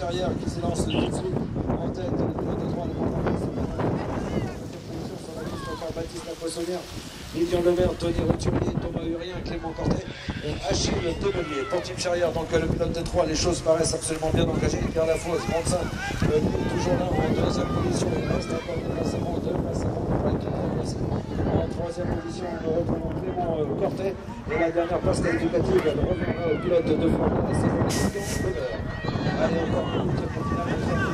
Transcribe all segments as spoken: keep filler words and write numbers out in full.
Charrière qui s'élance tout de suite en tête. Le pilote de droit, le encore Baptiste La Poissonnière, Lilian Lemaire, Tony Roturier, Thomas Hurien, Clément Cortet et Achille Demeunier. Pour Team Charrière, donc le pilote de trois, les choses paraissent absolument bien engagées. Pierre Lafosse, Grande-Saint, euh, toujours là en deuxième position. Il reste encore deux places avant, deux places avant. En troisième position, nous retrouvons Clément euh, Cortet. Et la dernière place qualificative, elle reviendra au pilote de deux fois. C'est pour Lilian Lemaire. Allez, encore une minute pour finale.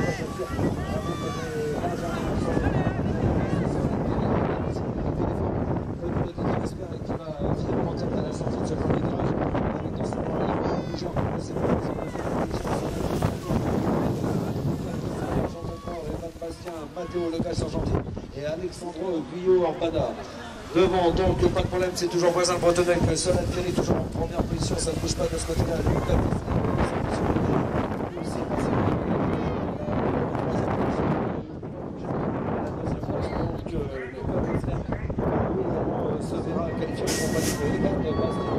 Mathéo Lecas-Argentin et Alexandre Guyot-Arbada. Devant, donc, pas de problème, c'est toujours voisin de Bretonnec. Solène Thierry, toujours en première position, ça ne bouge pas de ce côté-là. Se verra qualifié en compagnie de Egan de Bastille.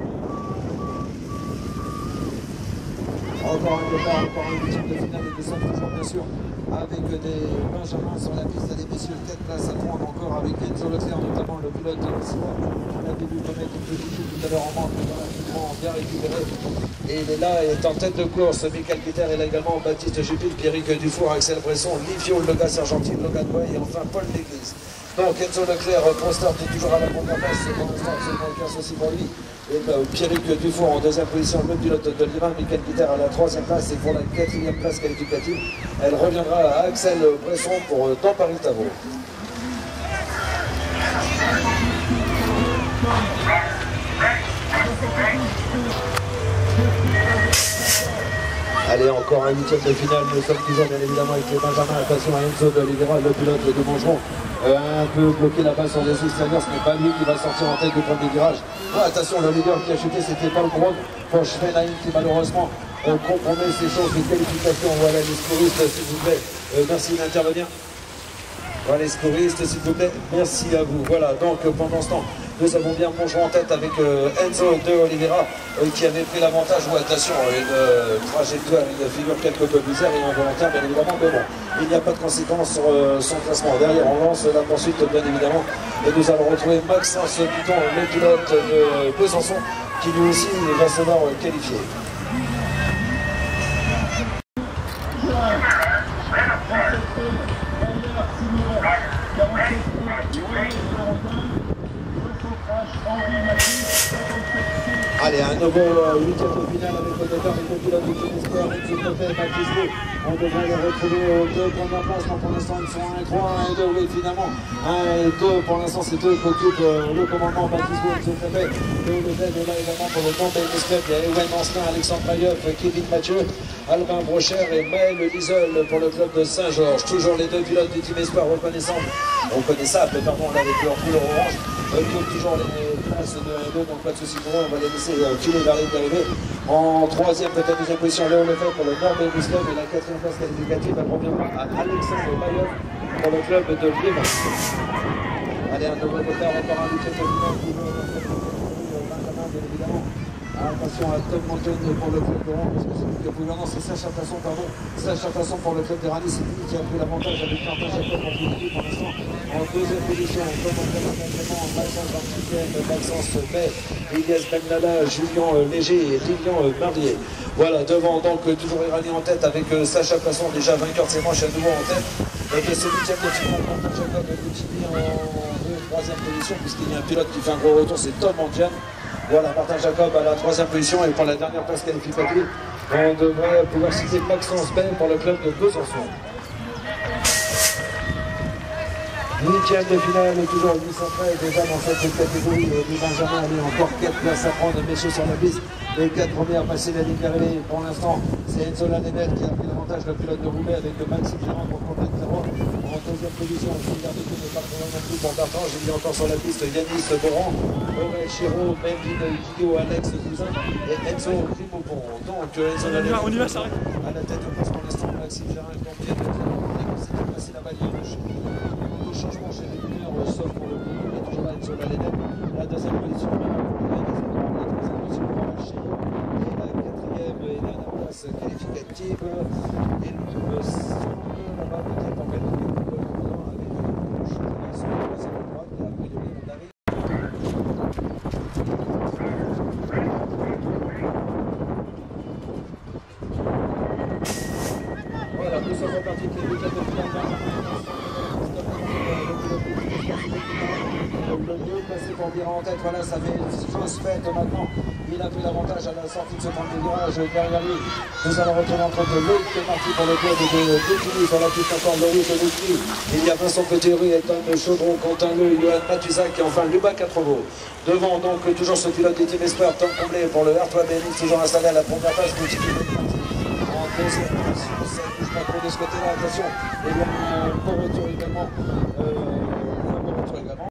Encore un départ, encore un huitième de finale et des sommes toujours bien sûr avec des Benjamins sur la piste des messieurs, quatre places à prendre encore avec Enzo Leclerc, notamment le pilote de l'Histoire. On avait vu commettre une petite chute tout à l'heure en manque, mais rapidement bien récupéré. Et il est là, il est en tête de course. Michael Guiter est là également, Baptiste Jupil, Pierrick Dufour, Axel Bresson, Livio Lecas-Argentin, Logan Boy et enfin Paul Léglise. Donc Enzo Leclerc, Prostart est toujours à la première place, c'est pour l'instant absolument aucun souci pour lui. Et euh, Pierrick Dufour en deuxième position, le pilote de l'Iran, Michael Guiter à la troisième place et pour la quatrième place qualificative, elle reviendra à Axel Bresson pour euh, dans Paris-Tavaux. Allez, encore un huitième de finale, nous sommes toujours bien évidemment avec les Benjamin, attention à Enzo d'Oliveira, le pilote de Montgeron, euh, un peu bloqué là-bas sur les extérieurs, ce n'est pas lui qui va sortir en tête du premier virage. Ah, attention, le leader qui a chuté, c'était Paul Gros, pour Schwenaïm qui malheureusement euh, compromet ses chances de qualification. Voilà les scouristes, s'il vous plaît, euh, merci d'intervenir. Voilà les scouristes, s'il vous plaît, merci à vous. Voilà, donc euh, pendant ce temps, nous avons bien Montgeron en tête avec euh, Enzo de Oliveira euh, qui avait pris l'avantage. Ouais, attention, une euh, trajectoire, une figure quelque peu bizarre et involontaire, bien évidemment, mais bon, il n'y a pas de conséquences sur euh, son classement. Derrière, on lance la poursuite, bien évidemment, et nous allons retrouver Maxence Piton, le pilote de Besançon, qui lui aussi va se voir euh, qualifié. Allez, un nouveau huitième de finale avec le départ et le pilote du Team Espoir, Enzo Copé et Baptiste. On devrait les retrouver aux deux premières places, donc pour l'instant ils sont un et trois, un et deux, oui finalement. un et deux, pour l'instant c'est eux qui occupent euh, le commandement, Baptiste Enzo Copé. Théo Lebel est là également pour le nom Business Club. Il y a Ewen Ancelin, Alexandre Maillot, Kevin Mathieu, Albin Brocher et Maël Lisol pour le club de Saint-Georges. Toujours les deux pilotes du Team Espoir reconnaissables, reconnaissables, pardon, là avec leur couleur orange. Euh, toujours les places de un et deux, donc pas de soucis pour eux, on va les laisser euh, filer vers les arrivées. En troisième, peut-être deuxième position, Léo Lefebvre pour le Nord Business Club et la quatrième place qualificative, elle reviendra à Alexandre Maillot pour le club de Liévin. Allez, un nouveau départ, encore un huitième de finale, toujours Benjamin, bien évidemment. Attention à Tom Montagne pour le club de Rouen, parce que c'est lui qui a pris non, c'est Sacha Tasson, pardon. Sacha Tasson pour le club de Rally, c'est lui qui a pris l'avantage avec Martin Jacob en Philippines pour l'instant. En deuxième position, Tom Montagne, Maxence en sixième, Maxence Bay, Elias Benlala, Julien Léger et Lilian Mardier. Voilà, devant donc toujours Iranien en tête avec Sacha Tasson, déjà vainqueur de ses manches à nouveau en tête. Donc ce huitième de finale, Martin Jacob continue en troisième position, puisqu'il y a un pilote qui fait un gros retour, c'est Tom Montagne. Voilà, Martin Jacob à la troisième position et pour la dernière place qualificative, on devrait pouvoir citer Maxence Bay pour le club de Besançon. Huitième de finale, toujours huit cent treize déjà dans cette catégorie du Benjamin. Il y a encore quatre places à prendre, messieurs sur la piste. Les quatre premières passées la ligne d'arrivée. Pour l'instant, c'est Enzo Lanenel qui a pris l'avantage, le pilote de Roubaix avec Maxime Gérard pour compléter zéro. En deuxième position, Gilbert Bécu n'est pas trop loin non plus pour Bertrand. J'ai mis encore sur la piste Yanis Boran, Aurel Chéreau, Melvin Guillot, Alex Cousin et Enzo Grimopon. Donc Enzo Lanenel on y va, ça à la tête de place pour l'instant, Maxime Gérard est donc bien de passer la balle de changement chez les leaders, sauf pour le coup, il est toujours là, Enzo Lanenel. La deuxième position, la troisième position pour Chéreau et la quatrième et dernière place qualificative le mieux placé pour virer en tête. Voilà, ça fait chose faite maintenant. Il a pris l'avantage à la sortie de ce premier virage derrière lui. Nous allons retrouver entre deux Loïc qui est parti pour le club de Défini sur la piste encore Loïc de Défini. Il y a Vincent Petit-Rue, Ethan Chaudron, Quentin Le, Johan Matuzac et enfin Luba Quatreveau. Devant donc toujours ce pilote du Team Espoir, temps comblé pour le Artois B M X, toujours installé à la première place. En deuxième position, ça ne bouge pas trop de ce côté-là, attention. Et bien, pour retour également. Euh,